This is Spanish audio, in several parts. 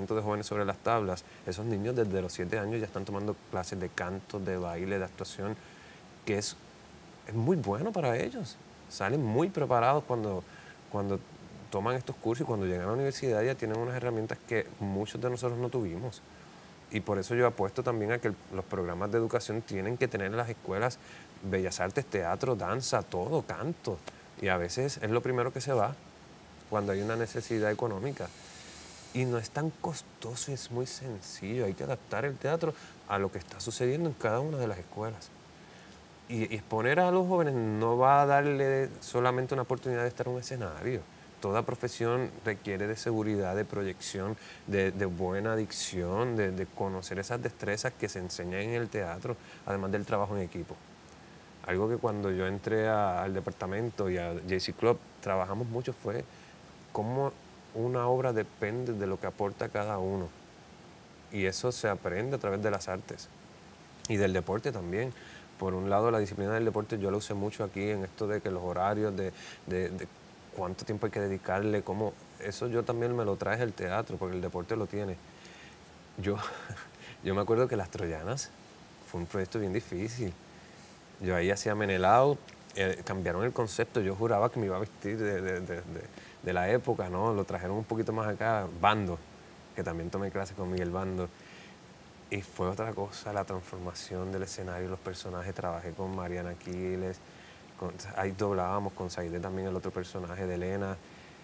Departamento de Jóvenes sobre las Tablas, esos niños desde los 7 años ya están tomando clases de canto, de baile, de actuación, que es muy bueno para ellos. Salen muy preparados cuando toman estos cursos y cuando llegan a la universidad ya tienen unas herramientas que muchos de nosotros no tuvimos. Y por eso yo apuesto también a que los programas de educación tienen que tener en las escuelas bellas artes, teatro, danza, todo, canto. Y a veces es lo primero que se va cuando hay una necesidad económica. Y no es tan costoso, es muy sencillo. Hay que adaptar el teatro a lo que está sucediendo en cada una de las escuelas. Y exponer a los jóvenes no va a darle solamente una oportunidad de estar en un escenario. Toda profesión requiere de seguridad, de proyección, de buena dicción, de conocer esas destrezas que se enseñan en el teatro, además del trabajo en equipo. Algo que cuando yo entré al departamento y a JC Club trabajamos mucho fue cómo una obra depende de lo que aporta cada uno. Y eso se aprende a través de las artes y del deporte también. Por un lado, la disciplina del deporte yo la usé mucho aquí en esto de que los horarios, de cuánto tiempo hay que dedicarle, cómo, eso yo también me lo traje el teatro, porque el deporte lo tiene. Yo, yo me acuerdo que Las Troyanas fue un proyecto bien difícil. Yo ahí hacía Menelao, cambiaron el concepto, yo juraba que me iba a vestir de la época, ¿no? Lo trajeron un poquito más acá, Bando, que también tomé clases con Miguel Bando. Y fue otra cosa, la transformación del escenario, los personajes. Trabajé con Mariana Aquiles, ahí doblábamos con Saide también el otro personaje de Elena.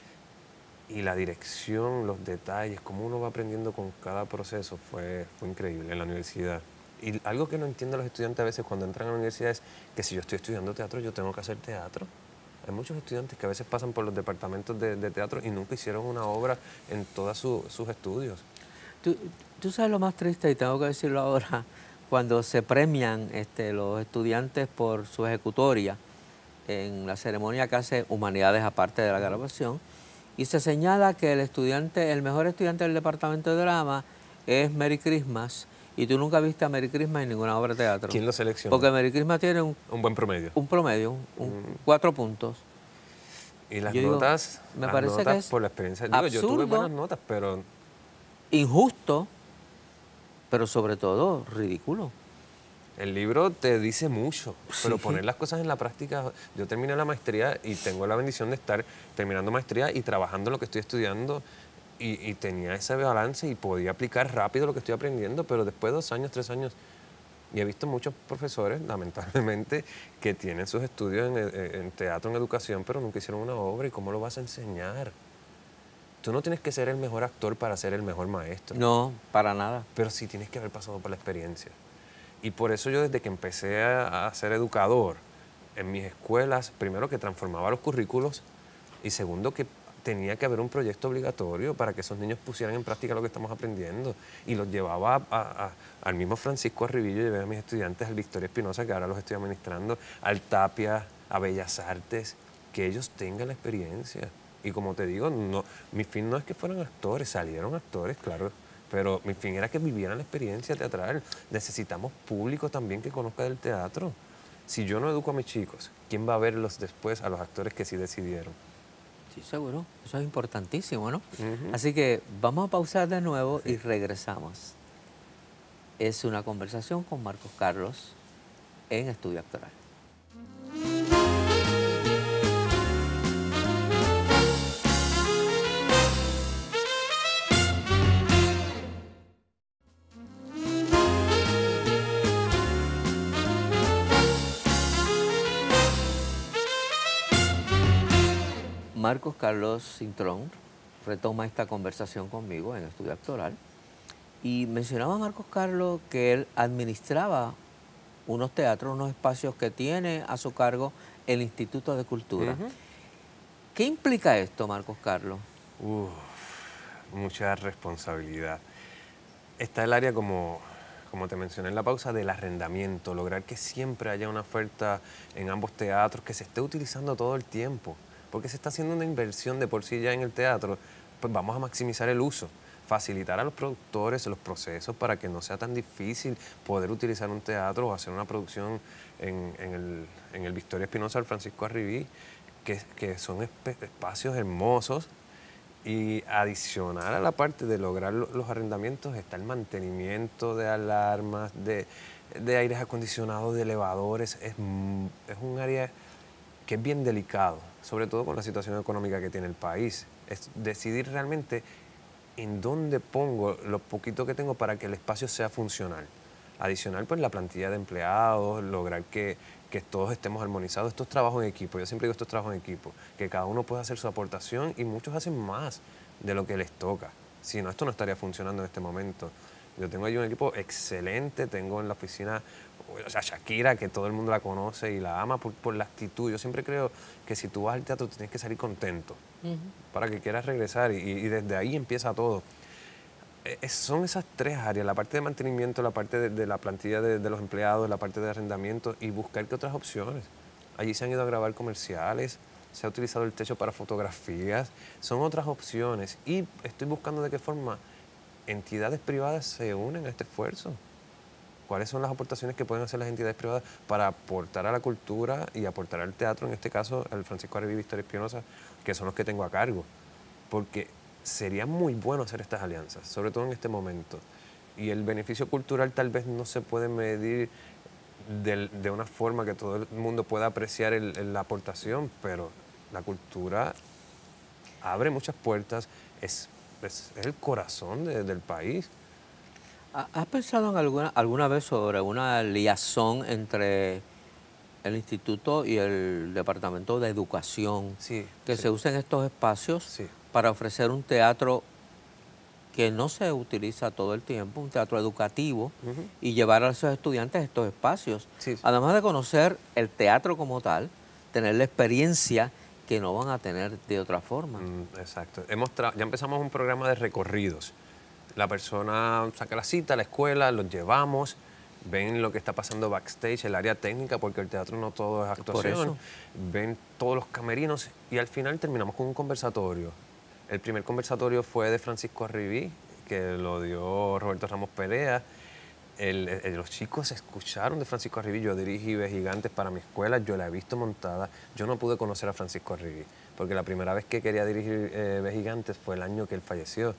Y la dirección, los detalles, cómo uno va aprendiendo con cada proceso fue increíble en la universidad. Y algo que no entienden los estudiantes a veces cuando entran a la universidad es que si yo estoy estudiando teatro, yo tengo que hacer teatro. Hay muchos estudiantes que a veces pasan por los departamentos de teatro y nunca hicieron una obra en todos sus estudios. Tú sabes lo más triste, y tengo que decirlo ahora, cuando se premian los estudiantes por su ejecutoria en la ceremonia que hace Humanidades aparte de la graduación, y se señala que el mejor estudiante del departamento de drama es Merry Christmas, y tú nunca viste a Merry Christmas en ninguna obra de teatro. ¿Quién lo seleccionó? Porque Merry Christmas tiene un buen promedio. Un promedio, 4 puntos. Y las Yo digo, notas, me parece que es por la experiencia. Digo, yo tuve absurdo, buenas notas, pero injusto, pero sobre todo ridículo. el libro te dice mucho, pero Sí. poner las cosas en la práctica. Yo terminé la maestría y tengo la bendición de estar terminando maestría y trabajando en lo que estoy estudiando y tenía ese balance y podía aplicar rápido lo que estoy aprendiendo, pero después de 2 años, 3 años, y he visto muchos profesores, lamentablemente, que tienen sus estudios en teatro, en educación, pero nunca hicieron una obra. ¿Y cómo lo vas a enseñar? Tú no tienes que ser el mejor actor para ser el mejor maestro. No, para nada. Pero sí tienes que haber pasado por la experiencia. Y por eso yo desde que empecé a ser educador en mis escuelas, primero que transformaba los currículos y segundo que tenía que haber un proyecto obligatorio para que esos niños pusieran en práctica lo que estamos aprendiendo. Y los llevaba al mismo Francisco Arribillo, llevé a mis estudiantes al Victoria Espinosa, que ahora los estoy administrando, al Tapia, a Bellas Artes, que ellos tengan la experiencia. Y como te digo, mi fin no es que fueran actores, salieron actores, claro, pero mi fin era que vivieran la experiencia teatral. Necesitamos público también que conozca del teatro. Si yo no educo a mis chicos, ¿quién va a verlos después a los actores que sí decidieron? Sí, seguro. Eso es importantísimo, ¿no? Así que vamos a pausar de nuevo y regresamos. Es una conversación con Marcos Carlos en Estudio Actoral. Marcos Carlos Cintrón retoma esta conversación conmigo en Estudio Actoral y mencionaba a Marcos Carlos que él administraba unos teatros, unos espacios que tiene a su cargo el Instituto de Cultura. ¿Qué implica esto, Marcos Carlos? Mucha responsabilidad. Está el área, como te mencioné en la pausa, del arrendamiento, lograr que siempre haya una oferta en ambos teatros, que se esté utilizando todo el tiempo, porque se está haciendo una inversión de por sí ya en el teatro, pues vamos a maximizar el uso, facilitar a los productores los procesos para que no sea tan difícil poder utilizar un teatro o hacer una producción en el Victoria Espinosa, el Francisco Arribí, que son espacios hermosos Y adicional a la parte de lograr los arrendamientos está el mantenimiento de alarmas, de aires acondicionados, de elevadores. Es un área que es bien delicado, sobre todo con la situación económica que tiene el país. Es decidir realmente en dónde pongo lo poquito que tengo para que el espacio sea funcional. Adicional, pues la plantilla de empleados, lograr que todos estemos armonizados. Esto es trabajo en equipo, yo siempre digo esto es trabajo en equipo, que cada uno pueda hacer su aportación y muchos hacen más de lo que les toca. Si no, esto no estaría funcionando en este momento. Yo tengo ahí un equipo excelente, tengo en la oficina, o sea, Shakira, que todo el mundo la conoce y la ama por la actitud. Yo siempre creo que si tú vas al teatro tienes que salir contento para que quieras regresar y desde ahí empieza todo. Son esas tres áreas, la parte de mantenimiento, la parte de la plantilla de los empleados, la parte de arrendamiento y buscar qué otras opciones. Allí se han ido a grabar comerciales, se ha utilizado el techo para fotografías, son otras opciones y estoy buscando de qué forma entidades privadas se unen a este esfuerzo. ¿Cuáles son las aportaciones que pueden hacer las entidades privadas para aportar a la cultura y aportar al teatro, en este caso al Francisco Arreví y Victoria Espinosa, que son los que tengo a cargo? Porque sería muy bueno hacer estas alianzas, sobre todo en este momento. Y el beneficio cultural tal vez no se puede medir de una forma que todo el mundo pueda apreciar la aportación, pero la cultura abre muchas puertas, es el corazón del país. ¿Has pensado en alguna vez sobre una liazón entre el instituto y el Departamento de Educación, Sí, que sí, se usen estos espacios sí. para ofrecer un teatro que no se utiliza todo el tiempo, un teatro educativo, y llevar a esos estudiantes a estos espacios? Sí, sí. Además de conocer el teatro como tal, tener la experiencia que no van a tener de otra forma. Exacto. Ya empezamos un programa de recorridos. La persona saca la cita a la escuela, los llevamos, ven lo que está pasando backstage, el área técnica, porque el teatro no todo es actuación. Por eso. Ven todos los camerinos y al final terminamos con un conversatorio. El primer conversatorio fue de Francisco Arribí, que lo dio Roberto Ramos Perea. Los chicos escucharon de Francisco Arribí. Yo dirigí Ve Gigantes para mi escuela, yo la he visto montada. Yo no pude conocer a Francisco Arribí, porque la primera vez que quería dirigir Ve Gigantes fue el año que él falleció.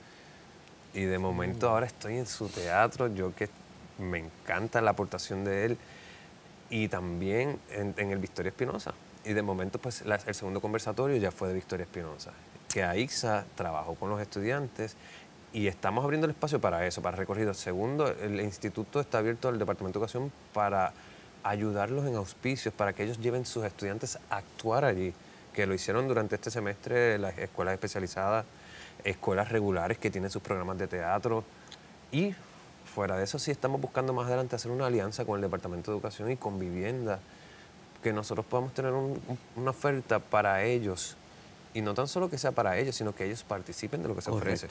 Y de momento ahora estoy en su teatro, yo que me encanta la aportación de él, y también en el Victoria Espinosa. Y de momento pues el segundo conversatorio ya fue de Victoria Espinosa, que AICSA trabajó con los estudiantes y estamos abriendo el espacio para eso, para recorridos. Segundo, el instituto está abierto al Departamento de Educación para ayudarlos en auspicios, para que ellos lleven sus estudiantes a actuar allí, que lo hicieron durante este semestre las escuelas especializadas, escuelas regulares que tienen sus programas de teatro. Y fuera de eso sí estamos buscando más adelante hacer una alianza con el Departamento de Educación y con Vivienda, que nosotros podamos tener una oferta para ellos, y no tan solo que sea para ellos, sino que ellos participen de lo que se ofrece.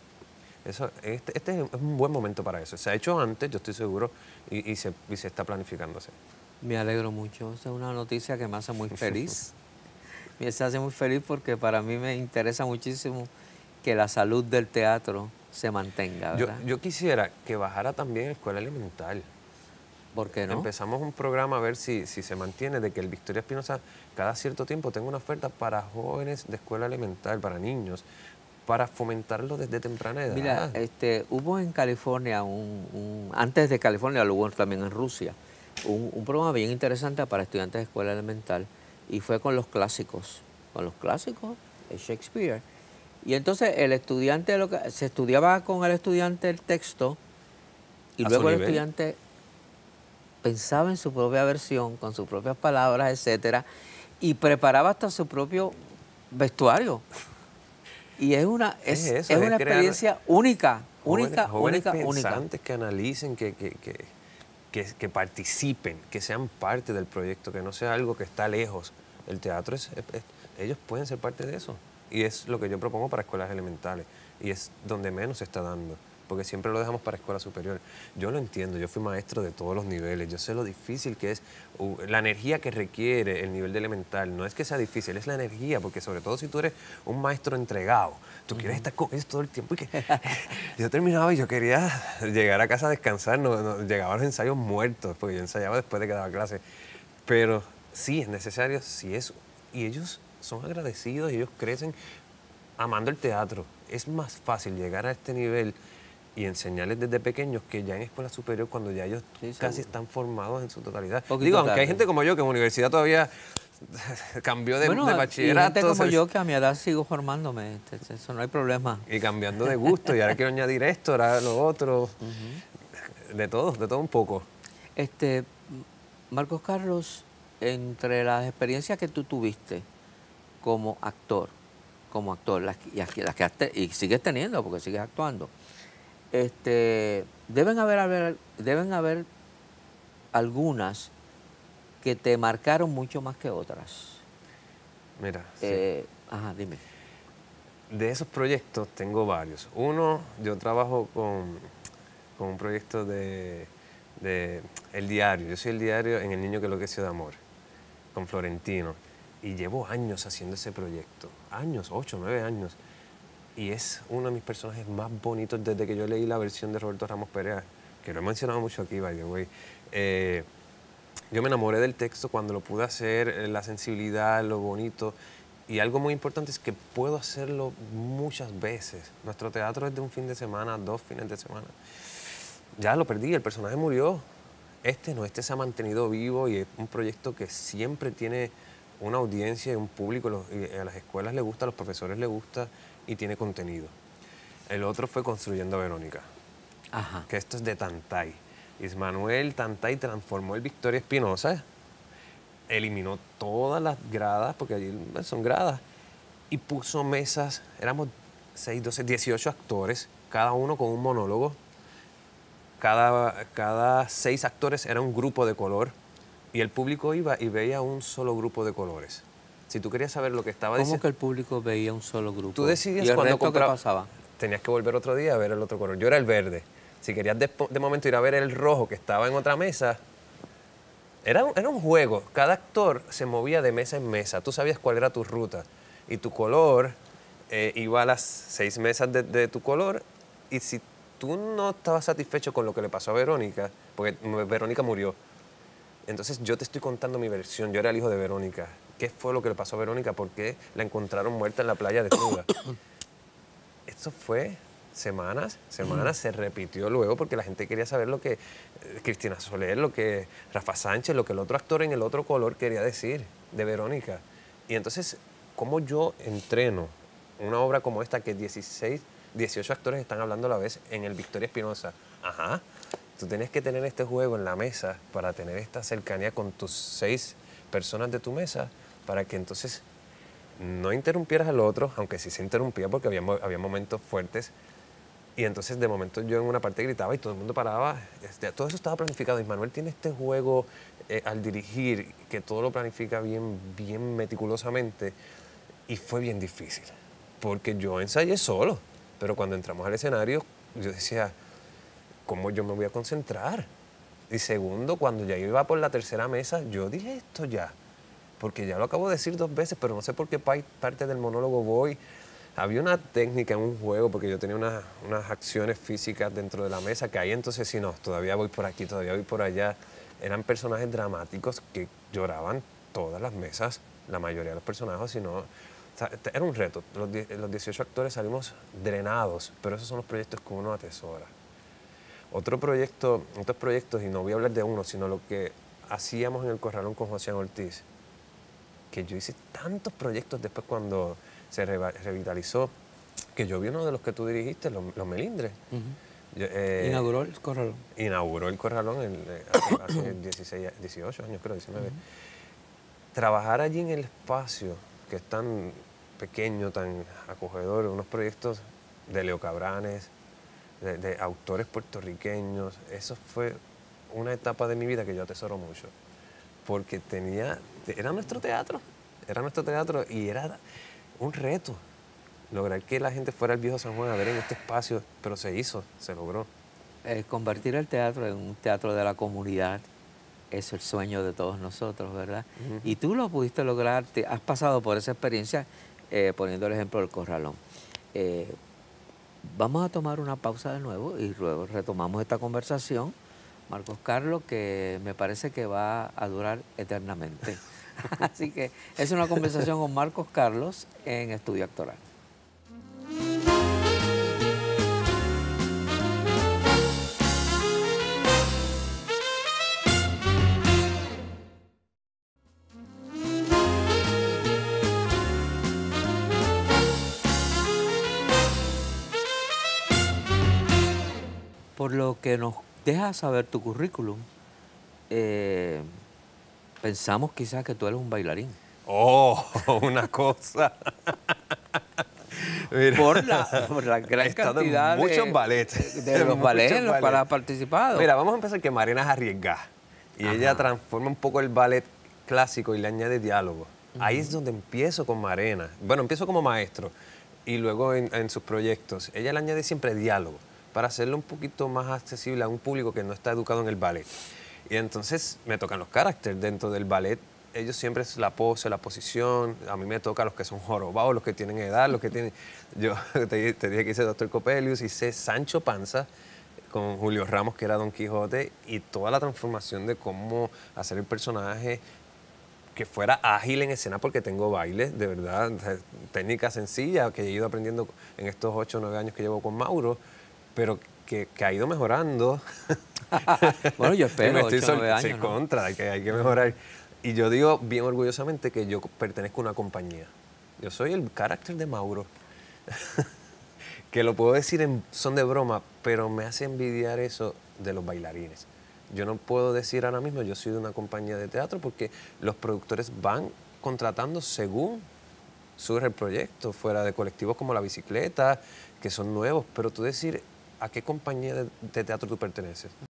Este es un buen momento para eso. Se ha hecho antes, yo estoy seguro, y se está planificándose. Me alegro mucho. Esa es una noticia que me hace muy feliz. Me hace muy feliz porque para mí me interesa muchísimo que la salud del teatro se mantenga, ¿verdad? Yo quisiera que bajara también Escuela Elemental. ¿Por qué no? Empezamos un programa a ver si se mantiene, de que el Victoria Espinosa cada cierto tiempo tenga una oferta para jóvenes de escuela elemental, para niños, para fomentarlo desde temprana edad. Mira, hubo en California, antes de California lo hubo también en Rusia, un programa bien interesante para estudiantes de escuela elemental, y fue con los clásicos de Shakespeare. Y entonces el estudiante, se estudiaba con el estudiante el texto, y luego el estudiante pensaba en su propia versión, con sus propias palabras, etcétera, y preparaba hasta su propio vestuario. Y es una experiencia única, única. Jóvenes pensantes que analicen, que participen, que sean parte del proyecto, que no sea algo que está lejos. El teatro ellos pueden ser parte de eso. Y es lo que yo propongo para escuelas elementales. Y es donde menos se está dando, porque siempre lo dejamos para escuela superior. Yo lo entiendo, yo fui maestro de todos los niveles, yo sé lo difícil que es, la energía que requiere el nivel de elemental. No es que sea difícil, es la energía, porque sobre todo si tú eres un maestro entregado, tú quieres estar con ellos todo el tiempo. Yo terminaba y yo quería llegar a casa a descansar, no llegaba a los ensayos muertos, porque yo ensayaba después de que daba clase. Pero sí es necesario, sí es, y ellos son agradecidos y ellos crecen amando el teatro. Es más fácil llegar a este nivel y enseñarles desde pequeños que ya en escuela superior, cuando ya ellos Sí, casi seguro. están formados en su totalidad. Poquito Digo, aunque hay tarde. gente como yo que en universidad todavía cambió de Bueno, y gente bachillerato como yo que a mi edad sigo formándome, eso no hay problema. y cambiando de gusto, y ahora quiero añadir esto, ahora lo otro, de todo un poco. Este, Marcos Carlos, entre las experiencias que tú tuviste como actor, las que y sigues teniendo porque sigues actuando, deben haber algunas que te marcaron mucho más que otras. Mira, sí. Ajá, dime. De esos proyectos tengo varios. Uno, yo trabajo con un proyecto de El Diario. Yo soy El Diario en El Niño que enloqueció de amor, con Florentino. Y llevo años haciendo ese proyecto. Años, 8, 9 años. Y es uno de mis personajes más bonitos desde que yo leí la versión de Roberto Ramos Perea, que lo he mencionado mucho aquí, by the way. Yo me enamoré del texto cuando lo pude hacer, la sensibilidad, lo bonito. Y algo muy importante es que puedo hacerlo muchas veces. Nuestro teatro es de un fin de semana, 2 fines de semana. Ya lo perdí, el personaje murió. Este no, este se ha mantenido vivo y es un proyecto que siempre tiene una audiencia y un público. Y a las escuelas les gusta, a los profesores les gusta y tiene contenido. El otro fue Construyendo a Verónica, Ajá. que esto es de Tantay. Ismanuel Tantay transformó el Victoria Espinosa, eliminó todas las gradas, porque allí son gradas, y puso mesas, éramos 6, 12, 18 actores, cada uno con un monólogo. Cada 6 actores era un grupo de color, y el público iba y veía un solo grupo de colores. Si tú querías saber lo que estaba ¿Cómo diciendo, que el público veía un solo grupo? tú decidías ¿Y el cuando resto qué compraba, pasaba? tenías que volver otro día a ver el otro color. Yo era el verde. Si querías de momento ir a ver el rojo que estaba en otra mesa, era un juego. Cada actor se movía de mesa en mesa. Tú sabías cuál era tu ruta. Y tu color iba a las 6 mesas de tu color. Y si tú no estabas satisfecho con lo que le pasó a Verónica, porque Verónica murió, entonces yo te estoy contando mi versión. Yo era el hijo de Verónica. ¿Qué fue lo que le pasó a Verónica? ¿Por qué la encontraron muerta en la playa desnuda? Esto fue semanas, se repitió luego porque la gente quería saber lo que Cristina Soler, lo que Rafa Sánchez, lo que el otro actor en el otro color quería decir de Verónica. Y entonces, ¿cómo yo entreno una obra como esta que 18 actores están hablando a la vez en el Victoria Espinosa? Ajá, tú tienes que tener este juego en la mesa para tener esta cercanía con tus 6 personas de tu mesa, para que entonces no interrumpieras al otro, aunque sí se interrumpía porque había momentos fuertes. Y entonces de momento yo en una parte gritaba y todo el mundo paraba. Todo eso estaba planificado. Y Manuel tiene este juego al dirigir, que todo lo planifica bien, bien meticulosamente. Y fue bien difícil, porque yo ensayé solo. Pero cuando entramos al escenario, yo decía, ¿cómo yo me voy a concentrar? Y segundo, cuando ya iba por la tercera mesa, yo dije esto ya. Porque ya lo acabo de decir 2 veces, pero no sé por qué parte del monólogo voy. Había una técnica en un juego, porque yo tenía unas acciones físicas dentro de la mesa, que ahí entonces sí, no, todavía voy por aquí, todavía voy por allá. Eran personajes dramáticos que lloraban todas las mesas, la mayoría de los personajes, sino, o sea, era un reto. Los 18 actores salimos drenados, pero esos son los proyectos que uno atesora. Otros proyectos, y no voy a hablar de uno, sino lo que hacíamos en el Corralón con José Ortiz, que yo hice tantos proyectos después cuando se revitalizó, que yo vi uno de los que tú dirigiste, Los Melindres. Inauguró el Corralón. Inauguró el Corralón hace 16, 18 años, creo, 19. Trabajar allí en el espacio, que es tan pequeño, tan acogedor, unos proyectos de Leo Cabranes, de autores puertorriqueños, eso fue una etapa de mi vida que yo atesoro mucho, porque era nuestro teatro y era un reto lograr que la gente fuera al Viejo San Juan a ver en este espacio, pero se hizo, se logró. Convertir el teatro en un teatro de la comunidad es el sueño de todos nosotros, ¿verdad? Y tú lo pudiste lograr, has pasado por esa experiencia poniendo el ejemplo del Corralón. Vamos a tomar una pausa de nuevo y luego retomamos esta conversación, Marcos Carlos, que me parece que va a durar eternamente. Así que es una conversación con Marcos Carlos en Estudio Actoral. por lo que nos deja saber tu currículum, pensamos quizás que tú eres un bailarín. Oh, una cosa. Mira, Por la gran he estado en cantidad muchos ballets. de los En ballets muchos en los cuales ballets. has participado. Mira, vamos a empezar que Marina es arriesgada. Y ella Ajá. transforma un poco el ballet clásico y le añade diálogo. Ahí es donde empiezo con Marina. Bueno, empiezo como maestro y luego en sus proyectos. Ella le añade siempre diálogo para hacerlo un poquito más accesible a un público que no está educado en el ballet. Y entonces me tocan los caracteres dentro del ballet. Ellos siempre es la pose, la posición. A mí me toca los que son jorobados, los que tienen edad, los que tienen... Yo te dije que hice Doctor Coppelius, hice Sancho Panza con Julio Ramos, que era Don Quijote, y toda la transformación de cómo hacer el personaje que fuera ágil en escena, porque tengo baile, de verdad, técnica sencilla que he ido aprendiendo en estos 8 o 9 años que llevo con Mauro, pero que ha ido mejorando. Bueno, yo Y espero, me estoy 8 o 9 sí, años, ¿no? contra, hay que mejorar. Y yo digo bien orgullosamente que yo pertenezco a una compañía. Yo soy el carácter de Mauro. Que lo puedo decir en son de broma, pero me hace envidiar eso de los bailarines. Yo no puedo decir ahora mismo yo soy de una compañía de teatro porque los productores van contratando según surge el proyecto, fuera de colectivos como La Bicicleta, que son nuevos, pero tú decir a qué compañía de teatro tú perteneces.